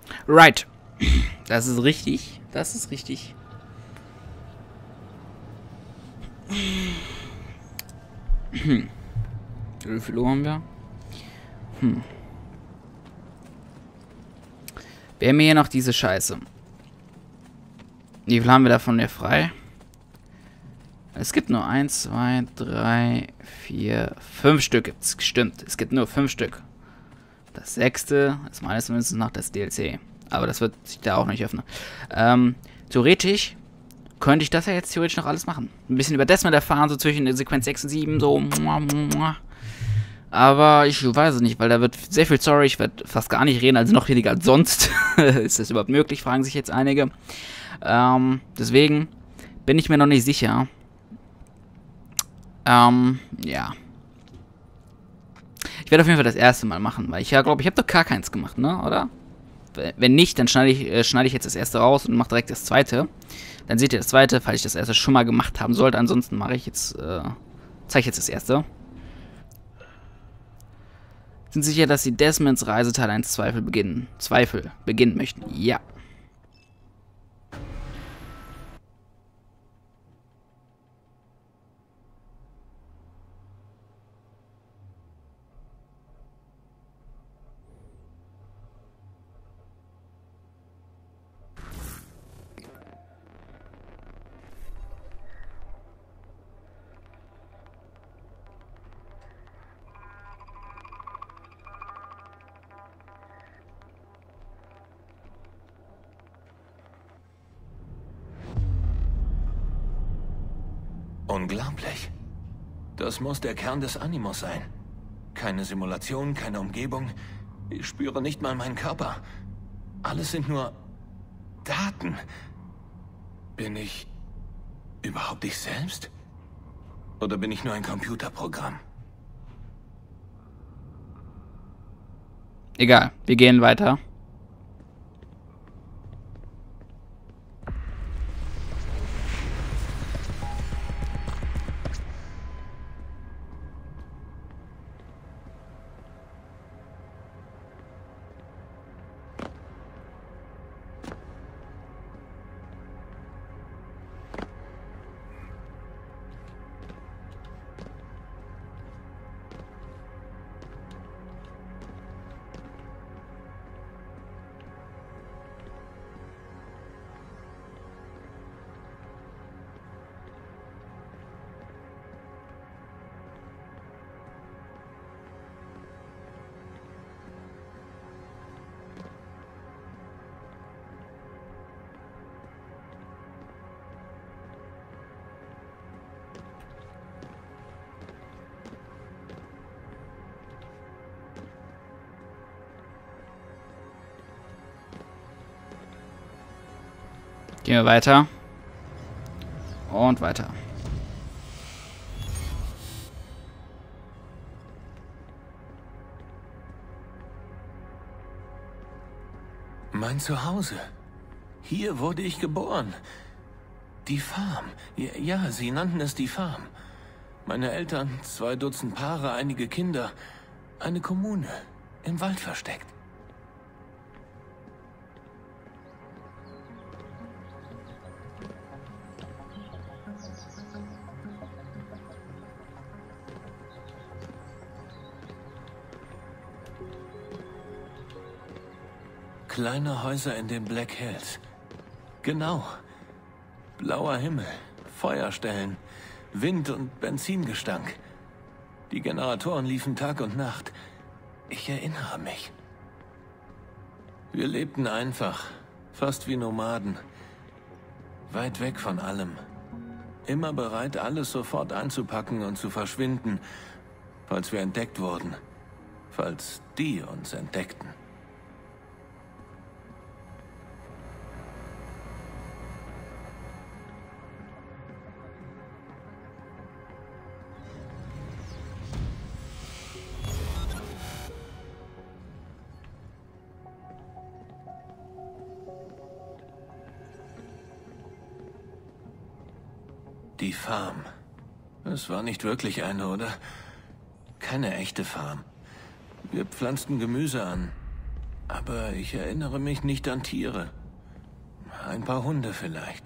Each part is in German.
Right. Das ist richtig. Das ist richtig. Wie viel Uhr haben wir? Wir haben hier noch diese Scheiße. Wie viel haben wir davon hier frei? Es gibt nur 1, 2, 3, 4, 5 Stück gibt's. Stimmt, es gibt nur 5 Stück. Das 6. ist meines Wissens noch das DLC. Aber das wird sich da auch nicht öffnen. Theoretisch könnte ich das ja jetzt theoretisch noch alles machen. Ein bisschen über Desmond erfahren, so zwischen der Sequenz 6 und 7, so. Aber ich weiß es nicht, weil da wird sehr viel Story. Ich werde fast gar nicht reden, also noch weniger als sonst. Ist das überhaupt möglich, fragen sich jetzt einige. Deswegen bin ich mir noch nicht sicher. Ja. Ich werde auf jeden Fall das erste Mal machen, weil ich ja glaube, ich habe doch gar keins gemacht, ne, oder? Wenn nicht, dann schneide ich jetzt das erste raus und mache direkt das zweite. Dann seht ihr das zweite, falls ich das erste schon mal gemacht haben sollte. Ansonsten mache ich jetzt, zeige ich jetzt das erste. Sind sicher, dass Sie Desmonds Reise Teil 1 Zweifel beginnen möchten? Ja. Unglaublich. Das muss der Kern des Animus sein. Keine Simulation, keine Umgebung. Ich spüre nicht mal meinen Körper. Alles sind nur Daten. Bin ich überhaupt ich selbst? Oder bin ich nur ein Computerprogramm? Egal, wir gehen weiter. Gehen wir weiter. Und weiter. Mein Zuhause. Hier wurde ich geboren. Die Farm. Ja, sie nannten es die Farm. Meine Eltern, 2 Dutzend Paare, einige Kinder. Eine Kommune. Im Wald versteckt. Kleine Häuser in den Black Hills. Genau. Blauer Himmel, Feuerstellen, Wind und Benzingestank. Die Generatoren liefen Tag und Nacht. Ich erinnere mich. Wir lebten einfach, fast wie Nomaden. Weit weg von allem. Immer bereit, alles sofort einzupacken und zu verschwinden, falls wir entdeckt wurden. Falls die uns entdeckten. Die Farm. Es war nicht wirklich eine, oder? Keine echte Farm. Wir pflanzten Gemüse an. Aber ich erinnere mich nicht an Tiere. Ein paar Hunde vielleicht.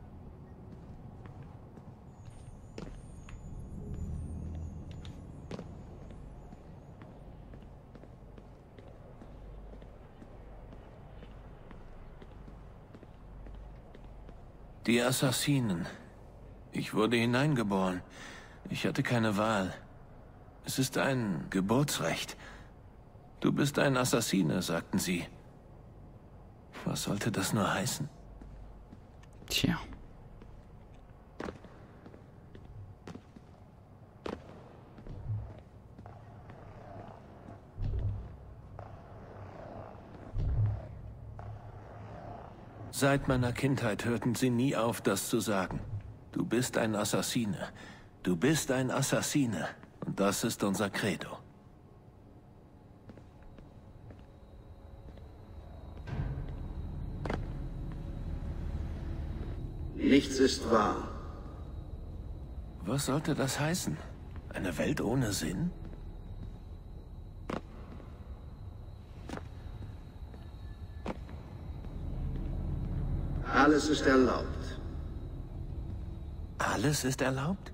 Die Assassinen. Ich wurde hineingeboren. Ich hatte keine Wahl. Es ist ein Geburtsrecht. Du bist ein Assassine, sagten sie. Was sollte das nur heißen? Tja. Seit meiner Kindheit hörten sie nie auf, das zu sagen. Du bist ein Assassine. Du bist ein Assassine. Und das ist unser Credo. Nichts ist wahr. Was sollte das heißen? Eine Welt ohne Sinn? Alles ist erlaubt. Alles ist erlaubt?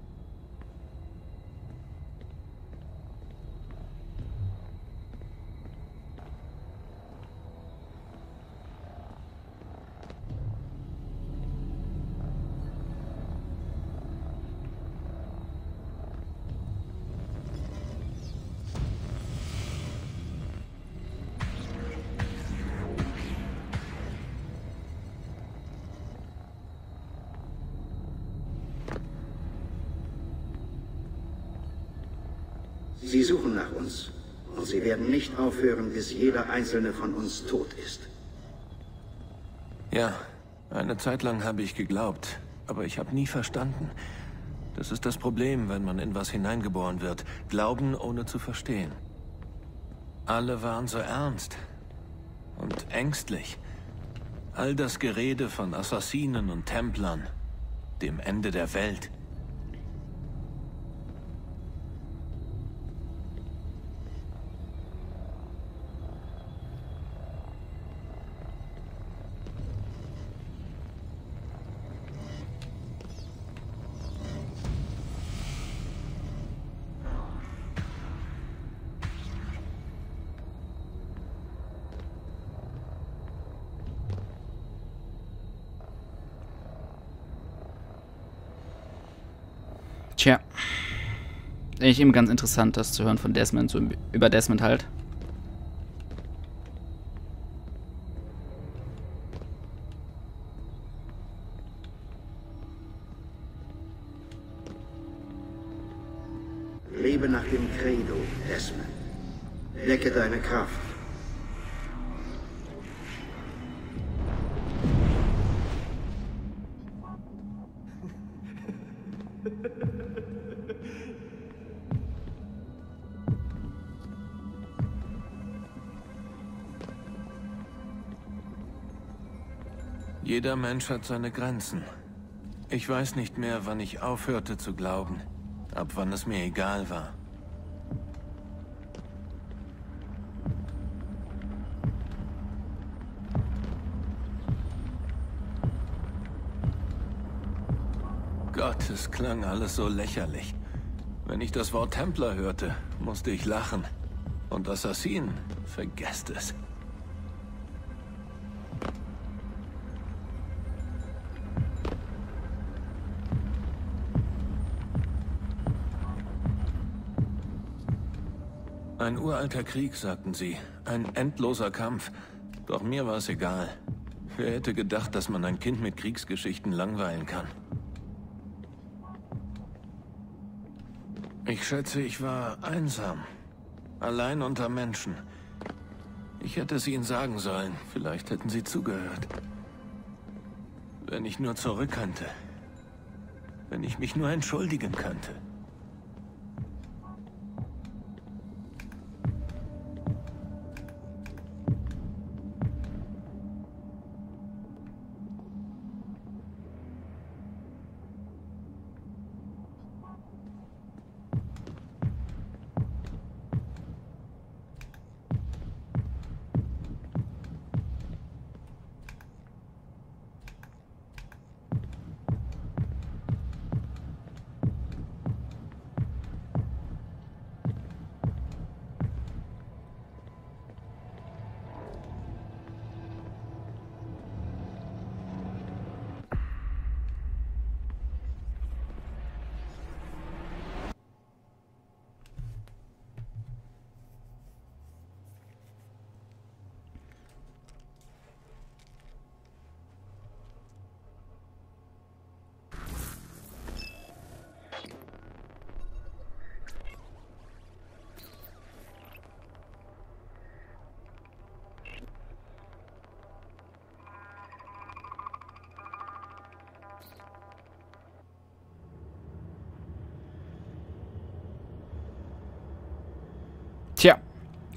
Sie suchen nach uns. Und sie werden nicht aufhören, bis jeder einzelne von uns tot ist. Ja, eine Zeit lang habe ich geglaubt, aber ich habe nie verstanden. Das ist das Problem, wenn man in was hineingeboren wird. Glauben, ohne zu verstehen. Alle waren so ernst und ängstlich. All das Gerede von Assassinen und Templern, dem Ende der Welt. Tja. Ich eben ganz interessant, das zu hören von Desmond, so über Desmond halt. Lebe nach dem Credo, Desmond. Decke deine Kraft. Jeder Mensch hat seine Grenzen. Ich weiß nicht mehr, wann ich aufhörte zu glauben. Ab wann es mir egal war. Gott, es klang alles so lächerlich. Wenn ich das Wort Templer hörte, musste ich lachen. Und Assassinen, vergesst es. Ein uralter Krieg, sagten sie. Ein endloser Kampf. Doch mir war es egal. Wer hätte gedacht, dass man ein Kind mit Kriegsgeschichten langweilen kann? Ich schätze, ich war einsam. Allein unter Menschen. Ich hätte es ihnen sagen sollen. Vielleicht hätten sie zugehört. Wenn ich nur zurück könnte. Wenn ich mich nur entschuldigen könnte.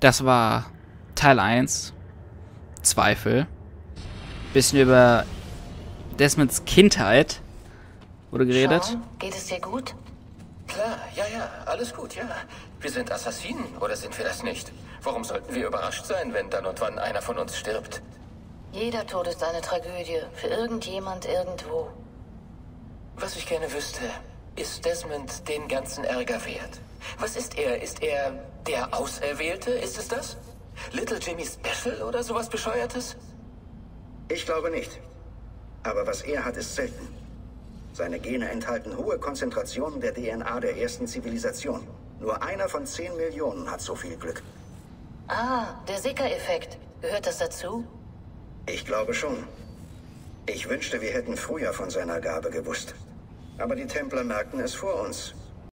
Das war Teil 1. Zweifel. Bisschen über Desmonds Kindheit wurde geredet. Sean, geht es dir gut? Klar, ja, alles gut, ja. Wir sind Assassinen, oder sind wir das nicht? Warum sollten wir überrascht sein, wenn dann und wann einer von uns stirbt? Jeder Tod ist eine Tragödie. Für irgendjemand irgendwo. Was ich gerne wüsste, ist Desmond den ganzen Ärger wert? Was ist er? Ist er der Auserwählte? Ist es das? Little Jimmy Special oder sowas Bescheuertes? Ich glaube nicht. Aber was er hat, ist selten. Seine Gene enthalten hohe Konzentrationen der DNA der ersten Zivilisation. Nur einer von 10 Millionen hat so viel Glück. Ah, der Sika-Effekt. Gehört das dazu? Ich glaube schon. Ich wünschte, wir hätten früher von seiner Gabe gewusst. Aber die Templer merkten es vor uns.